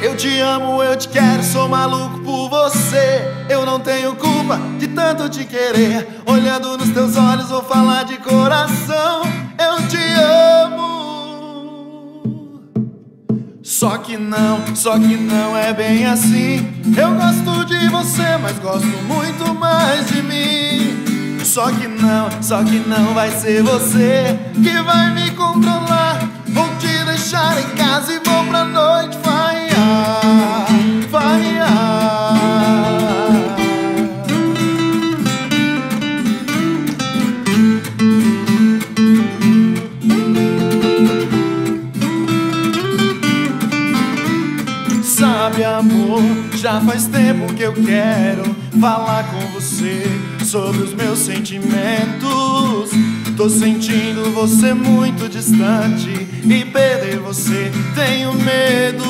Eu te amo, eu te quero, sou maluco por você. Eu não tenho culpa de tanto te querer. Olhando nos teus olhos vou falar de coração. Eu te amo. Só que não é bem assim. Eu gosto de você, mas gosto muito mais de mim. Só que não vai ser você que vai me controlar. Vou te deixar em casa e vou pra noite farrear, farrear. Sabe, amor, já faz tempo que eu quero falar com você sobre os meus sentimentos. Tô sentindo você muito distante e perder você tenho medo.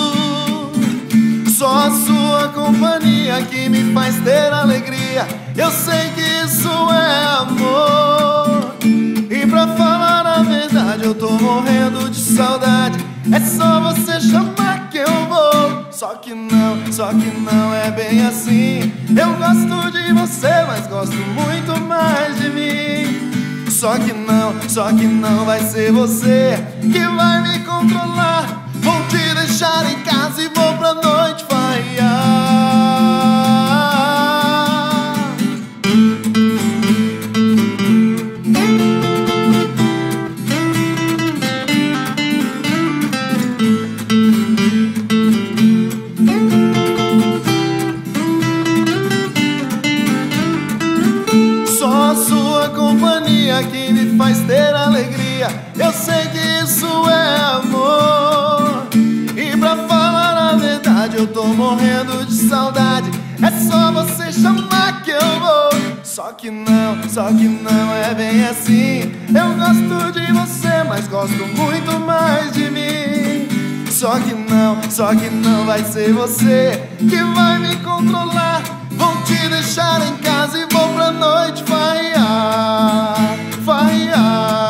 Só a sua companhia que me faz ter alegria. Eu sei que isso é amor. E pra falar a verdade eu tô morrendo de saudade. É só você chamar que eu vou. Só que não é bem assim. Eu gosto de você, mas gosto muito mais de mim. Só que não vai ser você que vai me controlar. Vou te deixar em casa e vou pra noite farrear. Só a sua companhia que me faz ter alegria. Eu sei que isso é amor. E pra falar a verdade eu tô morrendo de saudade. É só você chamar que eu vou. Só que não é bem assim. Eu gosto de você, mas gosto muito mais de mim. Só que não vai ser você que vai me controlar. Vou te deixar em casa e vou pra noite farrear, farrear.